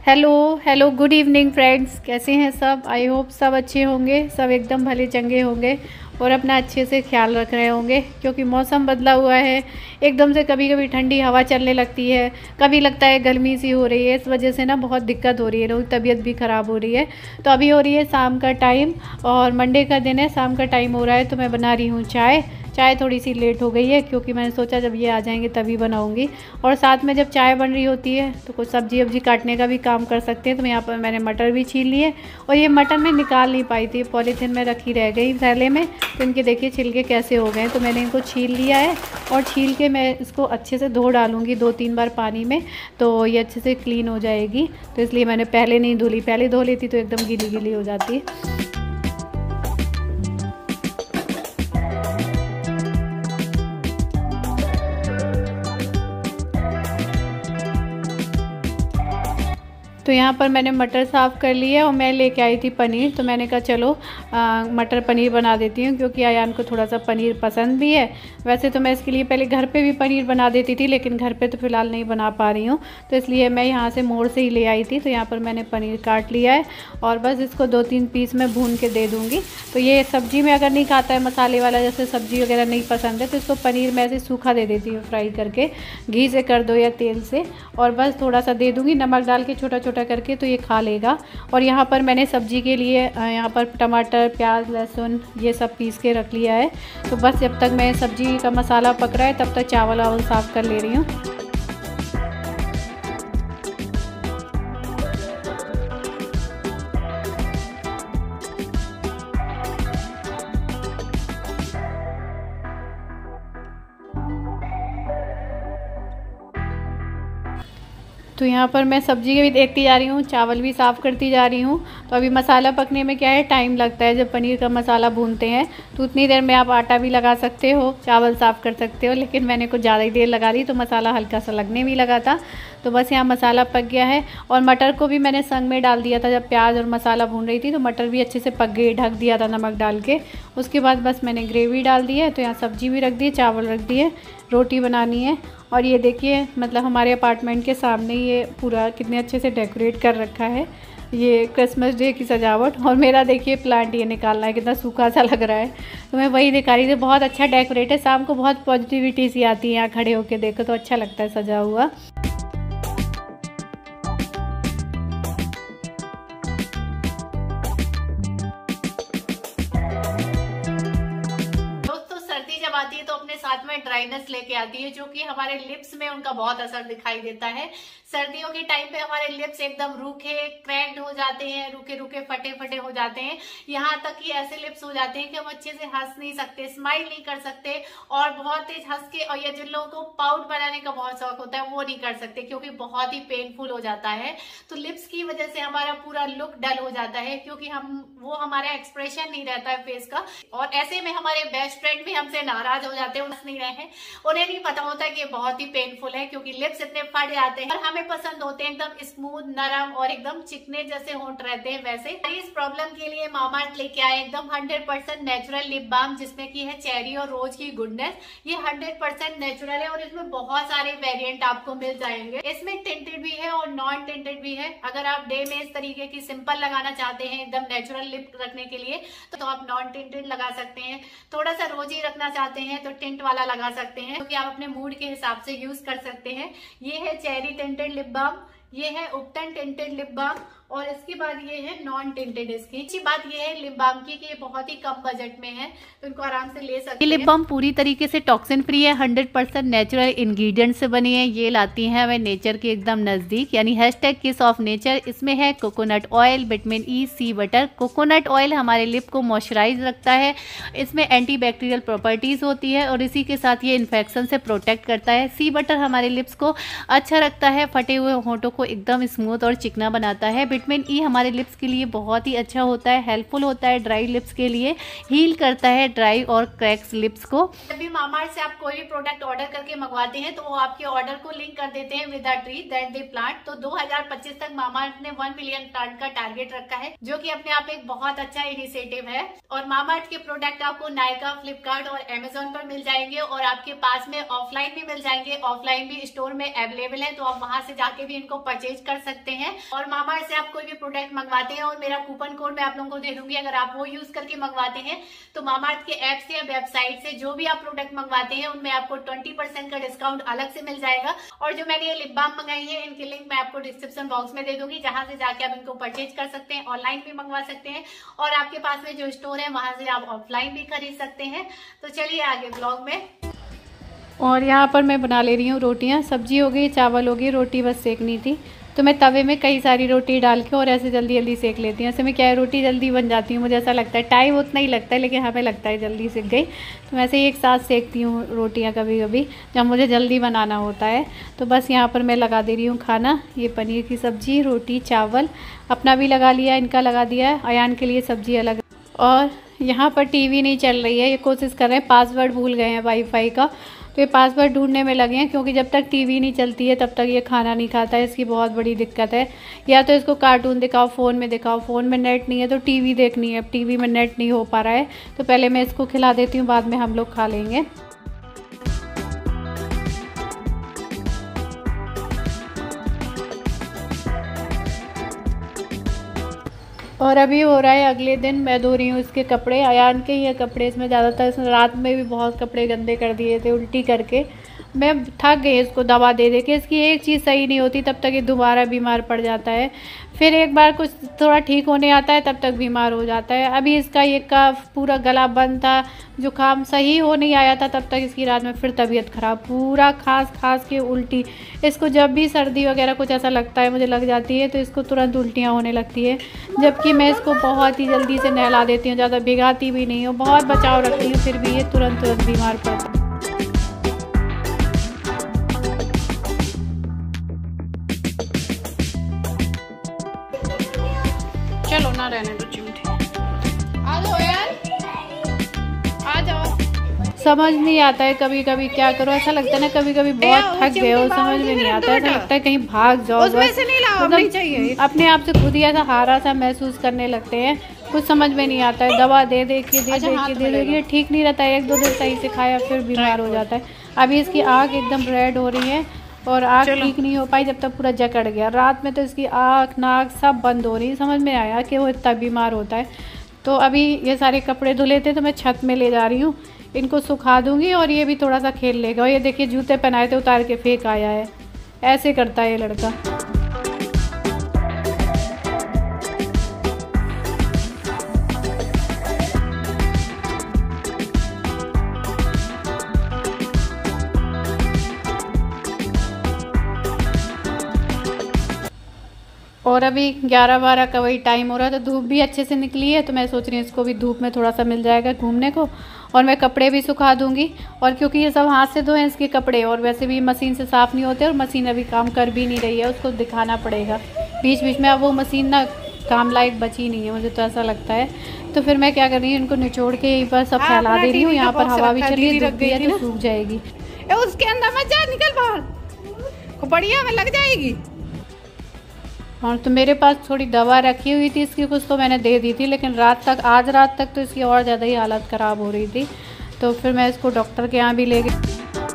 Hello hello good evening friends, कैसे हैं सब। आई होप सब अच्छे होंगे, सब एकदम भले चंगे होंगे और अपना अच्छे से ख्याल रख रहे होंगे, क्योंकि मौसम बदला हुआ है। एकदम से कभी कभी ठंडी हवा चलने लगती है, कभी लगता है गर्मी सी हो रही है। इस वजह से ना बहुत दिक्कत हो रही है, लोग तबीयत भी ख़राब हो रही है। तो अभी हो रही है शाम का टाइम और मंडे का दिन है, शाम का टाइम हो रहा है। तो मैं बना रही हूँ चाय। चाय थोड़ी सी लेट हो गई है क्योंकि मैंने सोचा जब ये आ जाएंगे तभी बनाऊंगी। और साथ में जब चाय बन रही होती है तो कुछ सब्जी वब्जी काटने का भी काम कर सकते हैं। तो यहाँ पर मैंने मटर भी छील लिए और ये मटर मैं निकाल नहीं पाई थी, पॉलीथीन में रखी रह गई थैले में। तो इनके देखिए छिलके कैसे हो गए। तो मैंने इनको छील लिया है और छील के मैं इसको अच्छे से धो डालूँगी 2-3 बार पानी में, तो ये अच्छे से क्लीन हो जाएगी। तो इसलिए मैंने पहले नहीं धुली, पहले धो लेती तो एकदम गीली गीली हो जाती। तो यहाँ पर मैंने मटर साफ़ कर लिया और मैं लेके आई थी पनीर। तो मैंने कहा चलो मटर पनीर बना देती हूँ, क्योंकि आयान को थोड़ा सा पनीर पसंद भी है। वैसे तो मैं इसके लिए पहले घर पे भी पनीर बना देती थी, लेकिन घर पे तो फ़िलहाल नहीं बना पा रही हूँ, तो इसलिए मैं यहाँ से मोड़ से ही ले आई थी। तो यहाँ पर मैंने पनीर काट लिया है और बस इसको 2-3 पीस में भून के दे दूँगी। तो ये सब्ज़ी में अगर नहीं खाता है मसाले वाला, जैसे सब्ज़ी वगैरह नहीं पसंद है, तो इसको पनीर में ऐसे सूखा दे देती हूँ, फ्राई करके घी से कर दो या तेल से, और बस थोड़ा सा दे दूँगी नमक डाल के छोटा छोटा करके, तो ये खा लेगा। और यहाँ पर मैंने सब्जी के लिए यहाँ पर टमाटर, प्याज, लहसुन ये सब पीस के रख लिया है। तो बस जब तक मैं सब्जी का मसाला पक रहा है तब तक चावल वावल साफ़ कर ले रही हूँ। तो यहाँ पर मैं सब्ज़ी भी देखती जा रही हूँ, चावल भी साफ़ करती जा रही हूँ। तो अभी मसाला पकने में क्या है, टाइम लगता है। जब पनीर का मसाला भूनते हैं तो उतनी देर में आप आटा भी लगा सकते हो, चावल साफ़ कर सकते हो, लेकिन मैंने कुछ ज़्यादा ही देर लगा दी तो मसाला हल्का सा लगने भी लगा था। तो बस यहाँ मसाला पक गया है और मटर को भी मैंने संग में डाल दिया था जब प्याज और मसाला भून रही थी। तो मटर भी अच्छे से पक गई, ढक दिया था नमक डाल के। उसके बाद बस मैंने ग्रेवी डाल दी है। तो यहाँ सब्ज़ी भी रख दी है, चावल रख दिए, रोटी बनानी है। और ये देखिए, मतलब हमारे अपार्टमेंट के सामने ये पूरा कितने अच्छे से डेकोरेट कर रखा है, ये क्रिसमस डे की सजावट। और मेरा देखिए प्लांट ये निकालना है, कितना सूखा सा लग रहा है। तो मैं वही दिखा रही थी, बहुत अच्छा डेकोरेट है। शाम को बहुत पॉजिटिविटी सी आती है, यहाँ खड़े होकर देखो तो अच्छा लगता है सजा हुआ। आती है तो अपने साथ में ड्राइनेस लेके आती है, जो कि हमारे लिप्स में उनका बहुत असर दिखाई देता है। सर्दियों के टाइम पे हमारे लिप्स एकदम रूखे, क्रैक्ड हो जाते हैं, रूखे रूखे फटे फटे हो जाते हैं। यहाँ तक कि ऐसे लिप्स हो जाते हैं कि हम अच्छे से हंस नहीं सकते, स्माइल नहीं कर सकते, और बहुत तेज हंस के, और या जिन लोगों को पाउट बनाने का बहुत शौक होता है वो नहीं कर सकते, क्योंकि बहुत ही पेनफुल हो जाता है। तो लिप्स की वजह से हमारा पूरा लुक डल हो जाता है, क्योंकि वो हमारा एक्सप्रेशन नहीं रहता है फेस का। और ऐसे में हमारे बेस्ट फ्रेंड भी हमसे नाराज हो जाते हैं, हंस नहीं रहे हैं, उन्हें नहीं पता होता कि ये बहुत ही पेनफुल है, क्योंकि लिप्स इतने फट जाते हैं। और हमें पसंद होते हैं एकदम स्मूथ, नरम और एकदम चिकने जैसे होंठ रहते हैं वैसे। इस प्रॉब्लम के लिए मामाअर्थ लेके आए एकदम 100% नेचुरल लिप बाम, जिसमें की है चेरी और रोज की गुडनेस। ये 100% नेचुरल है और इसमें बहुत सारे वेरिएंट आपको मिल जाएंगे। इसमें टिंटेड भी है और नॉन टिंटेड भी है। अगर आप डे में इस तरीके की सिंपल लगाना चाहते हैं एकदम नेचुरल लिप रखने के लिए, तो आप नॉन टिंटेड लगा सकते हैं। थोड़ा सा रोजी रखना चाहते हैं तो टिंट वाला लगा सकते हैं, क्योंकि आप अपने मूड के हिसाब से यूज कर सकते हैं। ये है चेरी टिंटेड लिप बाम, ये है उपटन टिंटेड लिप बाम, और इसके बाद ये है नॉन टिंटेड। इसकी अच्छी बात ये है लिप बाम की कि ये बहुत ही कम बजट में है, तो इनको आराम से ले सकते हैं। ये लिप बाम पूरी तरीके से टॉक्सिन फ्री है, 100% नेचुरल इंग्रेडिएंट से बनी है। ये लाती है हमें नेचर के एकदम नजदीक, यानी #किस ऑफ नेचर। इसमें है coconut oil, vitamin E, shea butter. Coconut oil हमारे लिप को मॉइस्चराइज रखता है, इसमें एंटीबैक्टीरियल प्रॉपर्टीज होती है और इसी के साथ ये इन्फेक्शन से प्रोटेक्ट करता है। सी बटर हमारे लिप्स को अच्छा रखता है, फटे हुए होंठों को एकदम स्मूथ और चिकना बनाता है। विटामिन ई हमारे लिप्स के लिए बहुत ही अच्छा होता है, हेल्पफुल होता है ड्राई लिप्स के लिए, हील करता है ड्राई और क्रैक्स लिप्स को। जब भी मामाअर्थ से आप कोई भी प्रोडक्ट ऑर्डर करके मंगवाते हैं तो वो आपके ऑर्डर को लिंक कर देते हैं with a tree that they plant. तो 2025 तक मामाअर्थ ने 1 मिलियन प्लांट का टारगेट रखा है, जो कि अपने आप एक बहुत अच्छा इनिशिएटिव है। और मामाअर्थ के प्रोडक्ट आपको नायका, फ्लिपकार्ट और अमेजोन पर मिल जाएंगे, और आपके पास में ऑफलाइन भी मिल जाएंगे। ऑफलाइन भी स्टोर में अवेलेबल है, तो आप वहां से जाके भी इनको परचेज कर सकते हैं। और मामाअर्थ से आप कोई भी प्रोडक्ट मंगवाते हैं और मेरा कूपन कोड मैं आप लोगों को दे दूंगी, अगर आप वो यूज करके मंगवाते हैं तो मामाअर्थ के ऐप से या वेबसाइट से जो भी आप प्रोडक्ट मंगवाते हैं उनमें आपको 20% का डिस्काउंट अलग से मिल जाएगा। और जो मैंने ये लिप बाम मंगाई है इनकी लिंक मैं आपको डिस्क्रिप्शन बॉक्स में दे दूंगी, जहां से जाके आप इनको परचेज कर सकते हैं, ऑनलाइन भी मंगवा सकते हैं और आपके पास में जो स्टोर है वहां से आप ऑफलाइन भी खरीद सकते हैं। तो चलिए आगे ब्लॉग में। और यहाँ पर मैं बना ले रही हूँ रोटियाँ। सब्जी हो गई, चावल हो गई, रोटी बस सेकनी थी। तो मैं तवे में कई सारी रोटी डाल के और ऐसे जल्दी जल्दी सेक लेती हूँ। ऐसे में क्या है, रोटी जल्दी बन जाती है, मुझे ऐसा लगता है। टाइम उतना ही लगता है लेकिन हमें लगता है जल्दी सीख गई। तो वैसे ही एक साथ सेकती हूँ रोटियाँ कभी कभी जब मुझे जल्दी बनाना होता है। तो बस यहाँ पर मैं लगा दे रही हूँ खाना। ये पनीर की सब्ज़ी, रोटी, चावल अपना भी लगा लिया, इनका लगा दिया है, अयान के लिए सब्ज़ी अलग। और यहाँ पर टीवी नहीं चल रही है, ये कोशिश कर रहे हैं, पासवर्ड भूल गए हैं वाईफाई का, तो ये पासवर्ड ढूंढने में लगे हैं क्योंकि जब तक टीवी नहीं चलती है तब तक ये खाना नहीं खाता है। इसकी बहुत बड़ी दिक्कत है। या तो इसको कार्टून दिखाओ, फ़ोन में दिखाओ, फ़ोन में नेट नहीं है तो टीवी देखनी है, टीवी में नेट नहीं हो पा रहा है। तो पहले मैं इसको खिला देती हूँ, बाद में हम लोग खा लेंगे। और अभी हो रहा है अगले दिन, मैं धो रही हूँ इसके कपड़े, अयान के ही कपड़े। इसमें ज़्यादातर इसने रात में भी बहुत कपड़े गंदे कर दिए थे उल्टी करके। मैं थक गई इसको दवा दे दे के। इसकी एक चीज़ सही नहीं होती तब तक ये दोबारा बीमार पड़ जाता है, फिर एक बार कुछ थोड़ा ठीक होने आता है तब तक बीमार हो जाता है। अभी इसका ये कफ, पूरा गला बंद था, जुकाम सही हो नहीं आया था तब तक इसकी रात में फिर तबीयत ख़राब, पूरा खांस के उल्टी। इसको जब भी सर्दी वगैरह कुछ ऐसा लगता है, मुझे लग जाती है, तो इसको तुरंत उल्टियाँ होने लगती है। जबकि मैं इसको बहुत ही जल्दी से नहला देती हूँ, ज़्यादा भिगाती भी नहीं हूँ, बहुत बचाव रखती हूँ, फिर भी ये तुरंत बीमार पड़ता है। चलो ना रहने दो चिमटे, आ जाओ यार, आ जाओ। समझ नहीं आता है कभी कभी क्या करो, ऐसा लगता है ना कभी कभी बहुत थक गए हो, समझ में नहीं आता है, ऐसा लगता है कहीं भाग जाओ, नहीं चाहिए। अपने आप से खुद ही ऐसा हारा सा महसूस करने लगते हैं, कुछ समझ में नहीं आता है। दवा दे दे के ठीक नहीं रहता है, 1-2 दिन सही से खाया फिर बीमार हो जाता है। अभी इसकी आँख एकदम रेड हो रही है और आँख ठीक नहीं हो पाई जब तक पूरा जकड़ गया। रात में तो इसकी आँख नाक सब बंद हो रही, समझ में आया कि वो इतना बीमार होता है। तो अभी ये सारे कपड़े धुले थे तो मैं छत में ले जा रही हूँ, इनको सुखा दूँगी और ये भी थोड़ा सा खेल लेगा। और ये देखिए जूते पहनाए थे उतार के फेंक आया है, ऐसे करता है ये लड़का। और अभी 11-12 का वही टाइम हो रहा है, तो धूप भी अच्छे से निकली है, तो मैं सोच रही हूँ इसको भी धूप में थोड़ा सा मिल जाएगा घूमने को। और मैं कपड़े भी सुखा दूँगी, और क्योंकि ये सब हाथ से धोए हैं इसके कपड़े, और वैसे भी मशीन से साफ़ नहीं होते और मशीन अभी काम कर भी नहीं रही है, उसको दिखाना पड़ेगा बीच बीच में। अब वो मशीन ना काम लायक बची नहीं है, मुझे तो ऐसा लगता है। तो फिर मैं क्या कर रही हूँ, इनको निचोड़ के यहीं पर सब फैला दे रही हूँ। यहाँ पर हवा भी चल रही है, तो सूख जाएगी। उसके अंदर मत जा, निकल बाहर, बढ़िया में लग जाएगी। और तो मेरे पास थोड़ी दवा रखी हुई थी इसकी, कुछ तो मैंने दे दी थी, लेकिन आज रात तक तो इसकी और ज़्यादा ही हालत ख़राब हो रही थी। तो फिर मैं इसको डॉक्टर के यहाँ भी ले गई।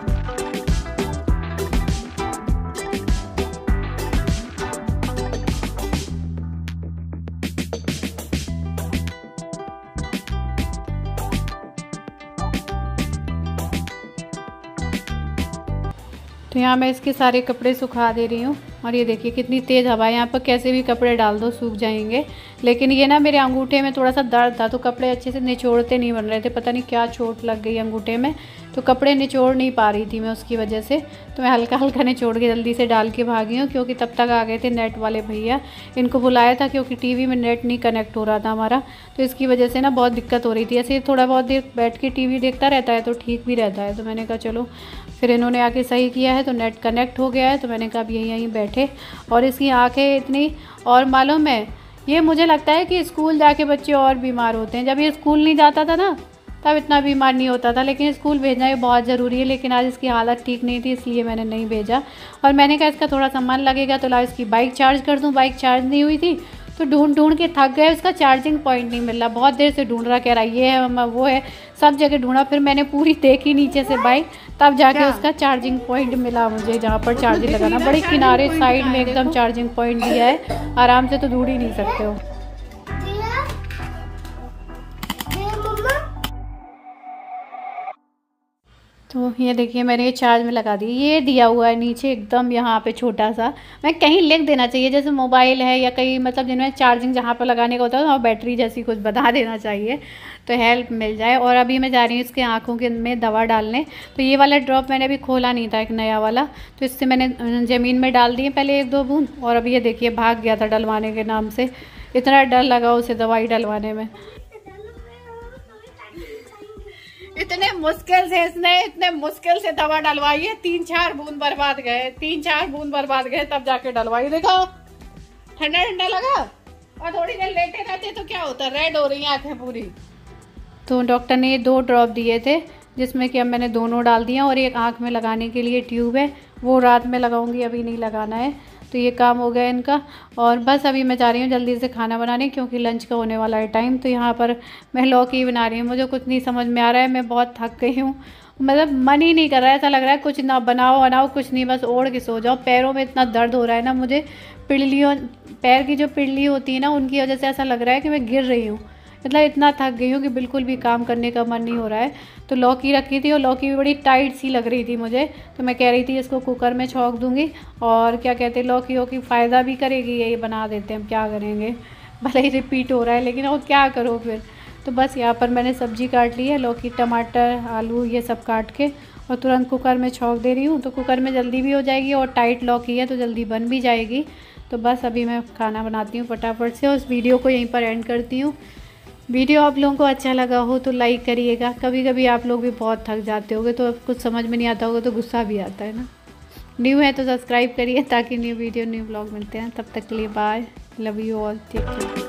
तो यहाँ मैं इसके सारे कपड़े सुखा दे रही हूँ। और ये देखिए कितनी तेज़ हवा है, यहाँ पर कैसे भी कपड़े डाल दो सूख जाएंगे। लेकिन ये ना मेरे अंगूठे में थोड़ा सा दर्द था, तो कपड़े अच्छे से निचोड़ते नहीं बन रहे थे, पता नहीं क्या चोट लग गई अंगूठे में, तो कपड़े निचोड़ नहीं पा रही थी मैं उसकी वजह से। तो मैं हल्का हल्का निचोड़ के जल्दी से डाल के भागी हूँ, क्योंकि तब तक आ गए थे नेट वाले भैया। इनको बुलाया था क्योंकि टीवी में नेट नहीं कनेक्ट हो रहा था हमारा, तो इसकी वजह से ना बहुत दिक्कत हो रही थी। ऐसे थोड़ा बहुत देर बैठ के टीवी देखता रहता है तो ठीक भी रहता है। तो मैंने कहा चलो, फिर इन्होंने आके सही किया है, तो नेट कनेक्ट हो गया है। तो मैंने कहा अब यहीं बैठे। और इसकी आंखें इतनी, और मालूम है ये मुझे लगता है कि स्कूल जाके बच्चे और बीमार होते हैं। जब ये स्कूल नहीं जाता था ना तब इतना बीमार नहीं होता था, लेकिन स्कूल भेजना ये बहुत ज़रूरी है। लेकिन आज इसकी हालत ठीक नहीं थी, इसलिए मैंने नहीं भेजा। और मैंने कहा इसका थोड़ा सा मन लगेगा तो ला इसकी बाइक चार्ज कर दूँ। बाइक चार्ज नहीं हुई थी तो ढूंढ के थक गए, उसका चार्जिंग पॉइंट नहीं मिल रहा। बहुत देर से ढूंढ रहा, कह रहा ये है वो है, सब जगह ढूंढा। फिर मैंने पूरी देखी नीचे से बाइक, तब जाके उसका चार्जिंग पॉइंट मिला मुझे, जहाँ पर चार्जिंग लगाना। बड़े किनारे साइड में एकदम चार्जिंग पॉइंट दिया है, आराम से तो ढूंढ ही नहीं सकते हो। तो ये देखिए मैंने ये चार्ज में लगा दी। ये दिया हुआ है नीचे एकदम यहाँ पे छोटा सा, मैं कहीं लिख देना चाहिए जैसे मोबाइल है या कहीं मतलब जिनमें चार्जिंग जहाँ पर लगाने का होता है वहाँ बैटरी जैसी कुछ बता देना चाहिए तो हेल्प मिल जाए। और अभी मैं जा रही हूँ इसके आँखों के में दवा डालने। तो ये वाला ड्रॉप मैंने अभी खोला नहीं था, एक नया वाला, तो इससे मैंने ज़मीन में डाल दिए पहले 1-2 बूंद। और अभी ये देखिए भाग गया था डलवाने के नाम से, इतना डर लगा उसे दवाई डलवाने में। इतने मुश्किल से दवा डलवाई है, 3-4 बूंद बर्बाद गए तब जाके डलवाई। देखो ठंडा ठंडा लगा, और थोड़ी देर लेटे रहते तो क्या होता, रेड हो रही आंखें पूरी। तो डॉक्टर ने ये 2 ड्रॉप दिए थे जिसमें कि अब मैंने दोनों डाल दिया, और एक आँख में लगाने के लिए ट्यूब है, वो रात में लगाऊंगी, अभी नहीं लगाना है। तो ये काम हो गया इनका। और बस अभी मैं जा रही हूँ जल्दी से खाना बनाने, क्योंकि लंच का होने वाला है टाइम। तो यहाँ पर मैं लौकी बना रही हूँ, मुझे कुछ नहीं समझ में आ रहा है, मैं बहुत थक गई हूँ, मतलब मन ही नहीं कर रहा है, ऐसा लग रहा है कुछ ना बनाओ कुछ नहीं, बस ओढ़ के सो जाओ। पैरों में इतना दर्द हो रहा है ना मुझे, पैर की जो पिड़ली होती है ना उनकी वजह से ऐसा लग रहा है कि मैं गिर रही हूँ, मतलब इतना थक गई हूँ कि बिल्कुल भी काम करने का मन नहीं हो रहा है। तो लौकी रखी थी और लौकी भी बड़ी टाइट सी लग रही थी मुझे, तो मैं कह रही थी इसको कुकर में छौंक दूँगी, और क्या कहते हैं लौकी फ़ायदा भी करेगी, यही बना देते हैं, हम क्या करेंगे, भले ही रिपीट हो रहा है लेकिन और क्या करो फिर। तो बस यहाँ पर मैंने सब्ज़ी काट ली है, लौकी टमाटर आलू ये सब काट के, और तुरंत कुकर में छौंक दे रही हूँ। तो कुकर में जल्दी भी हो जाएगी और टाइट लौकी है तो जल्दी बन भी जाएगी। तो बस अभी मैं खाना बनाती हूँ फटाफट से, और उस वीडियो को यहीं पर एंड करती हूँ। वीडियो आप लोगों को अच्छा लगा हो तो लाइक करिएगा। कभी कभी आप लोग भी बहुत थक जाते होगे तो कुछ समझ में नहीं आता होगा तो गुस्सा भी आता है ना। न्यू है तो सब्सक्राइब करिए ताकि न्यू वीडियो न्यू ब्लॉग मिलते हैं। तब तक के लिए bye, love you all, take care.